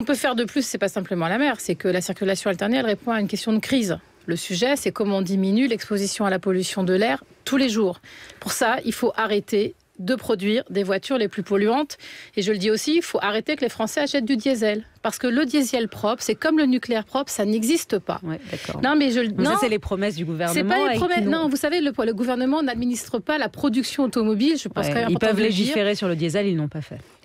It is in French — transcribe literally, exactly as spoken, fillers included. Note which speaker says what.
Speaker 1: peut faire de plus, c'est pas simplement la mer, c'est que la circulation alternée, elle répond à une question de crise. Le sujet, c'est comment on diminue l'exposition à la pollution de l'air tous les jours. Pour ça, il faut arrêter de produire des voitures les plus polluantes. Et je le dis aussi, il faut arrêter que les Français achètent du diesel. Parce que le diesel propre, c'est comme le nucléaire propre, ça n'existe pas.
Speaker 2: Ouais, d'accord.
Speaker 1: Non, mais je
Speaker 2: Donc non, ça, c'est les promesses du gouvernement.
Speaker 1: C'est pas les promesses. Non, vous savez, le, le gouvernement n'administre pas la production automobile. Je pense
Speaker 2: ouais, ils peuvent légiférer sur le diesel, ils n'ont pas fait.